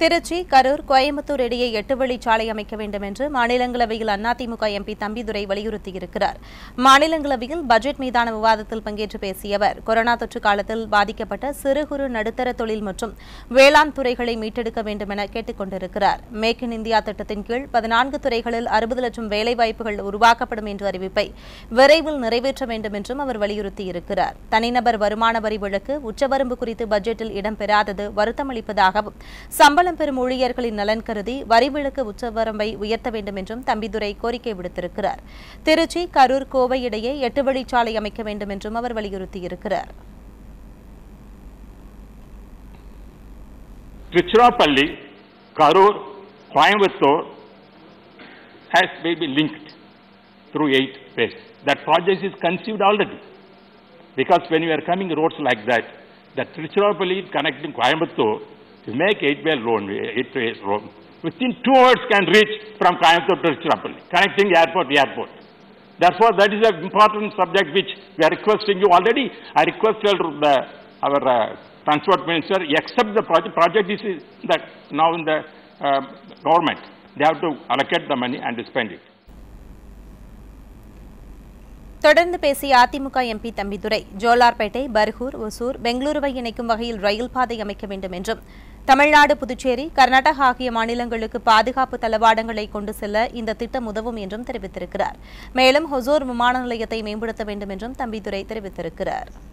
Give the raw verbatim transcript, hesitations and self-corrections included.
திருச்சி, கரூர், கோயம்புத்தூர் இடையே எட்டு வழிச்சாலை அமைக்க வேண்டும் என்று மாநிலங்களவையில் அதிமுக எம்பி தம்பிதுரை வலியுறுத்தியிருக்கிறார். மாநிலங்களவையில் பட்ஜெட் மீதான விவாதத்தில் பங்கேற்று பேசிய அவர், கொரோனா தொற்று காலத்தில் பாதிக்கப்பட்ட சிறு குறு நடுத்தர தொழில் மற்றும் வேளாண் துறைகளை மீட்டெடுக்க வேண்டும் என கேட்டுக் கொண்டிருக்கிறார். மேக் இன் இந்தியா திட்டத்தின் கீழ் பதினான்கு துறைகளில் அறுபது லட்சம் வேலைவாய்ப்புகள் உருவாக்கப்படும் என்ற அறிவிப்பை விரைவில் நிறைவேற்ற வேண்டும் என்றும் அவர் வலியுறுத்தியிருக்கிறார். தனிநபர் வருமான வரி விலக்கு உச்சவரம்பு குறித்து பட்ஜெட்டில் இடம்பெறாதது வருத்தமளிப்பதாகவும், சம்பளம் பெறும் ஊழியர்களின் நலன் கருதி வரி விலக்கு உச்சவரம்பை உயர்த்த வேண்டும் என்றும் தம்பிதுரை கோரிக்கை விடுத்திருக்கிறார். திருச்சி, கரூர், கோவை இடையே எட்டு வழிச்சாலை அமைக்க வேண்டும் என்றும் அவர் வலியுறுத்தியிருக்கிறார். Trichurapalli, Karur, Coimbatore has maybe linked through eight ways. That project is conceived already. Because when you are coming roads like that, the Trichurapalli connecting Coimbatore, you make eight-way road, eight-way road. Within two hours can reach from Coimbatore to Trichurapalli, connecting airport to airport. Therefore, that is an important subject which we are requesting you already. I requested the, our uh, transport minister accept the project. Project is that now in the uh, government. They have to allocate the money and spend it. தொடர்ந்து பேசிய AIADMK MP Thambidurai, Jolarpettai, Bargur, Hosur, பெங்களூருவை இணைக்கும் வகையில் ரயில் பாதை அமைக்க வேண்டும் என்றும், தமிழ்நாடு, புதுச்சேரி, கர்நாடகா ஆகிய மாநிலங்களுக்கு பாதுகாப்பு தளவாடங்களை கொண்டு செல்ல இந்த திட்டம் உதவும் என்றும் தெரிவித்திருக்கிறார். மேலும் ஹொசூர் விமான நிலையத்தை மேம்படுத்த வேண்டும் என்றும் தம்பிதுரை தெரிவித்திருக்கிறார்.